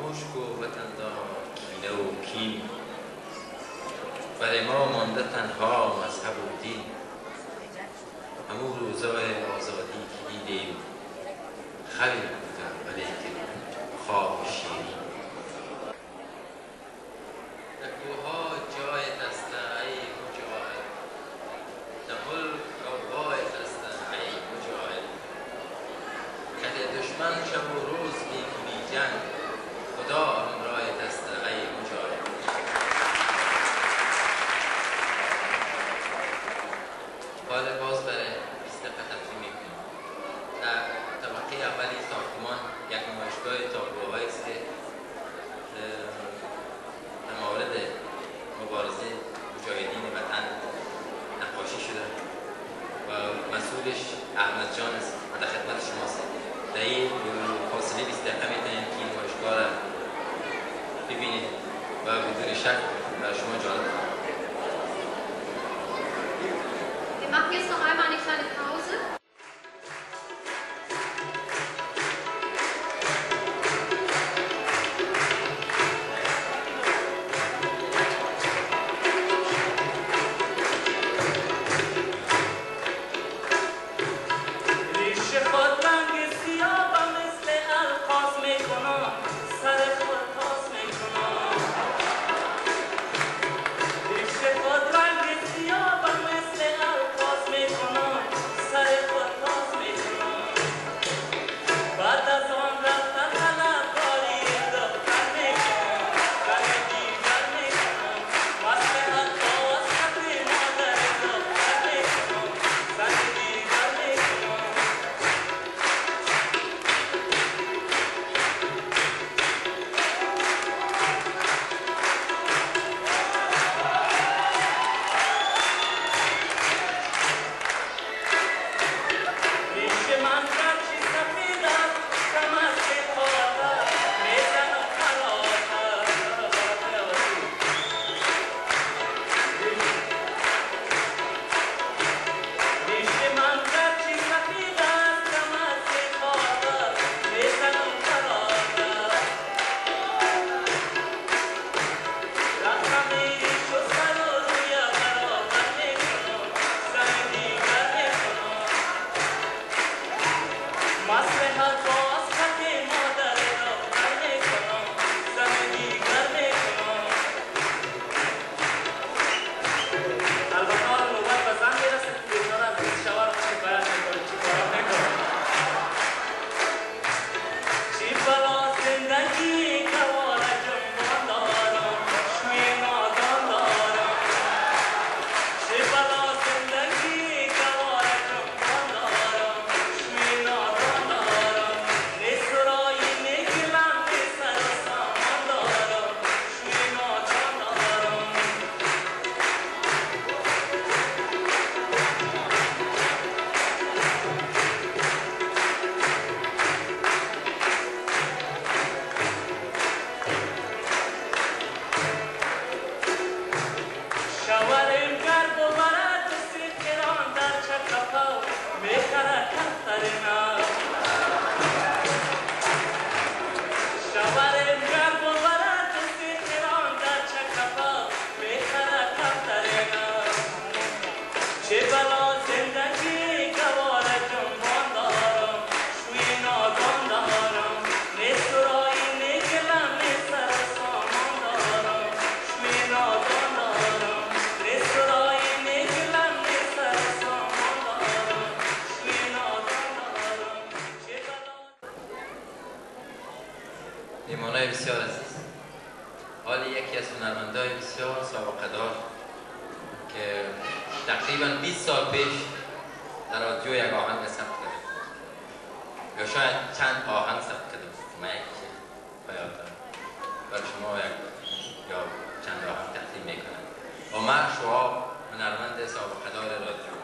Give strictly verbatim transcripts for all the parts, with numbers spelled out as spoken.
خاموش کو وطندار کینه و کین، برای ما مانده تنها مذهب و دین. همون روزای آزادی که دیدیم خیلی بودن ولی که خواب شیرین. در کوها جای دسته ای مجاهد، در ملک آقای دسته ای مجاهد، کده دشمن شب و روز بی جنگ، خدا همراه دسته ای مجاهد. حال باز برای بیست دقیقه تفصیل میکنیم. در طبقه اولی ساختمان یک نمایشگاه تابلوهایی است که در مورد مبارزه مجاهدین وطن نقاشی شده و مسئولش احمد جان است و در خدمت شماست. در این فاصله بیست دقیقه میتونید که این نمایشگاه را ببینید و بدون شک برای شما جالب خواهد. Wir machen jetzt noch einmal eine kleine Pause. میهمانای بسیار عزیز، حال یکی از هنرمندای بسیار سابقه دار که تقریبا بیست سال پیش در رادیو یک آهنگ ثبت کرده یا شاید چند آهنگ ثبت کرده من یک بیان دارم برای شما یک یا چند آهنگ تقدیم میکنم. عمر شعاب، هنرمند سابقه دار رادیو.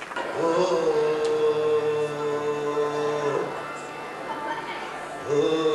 Oh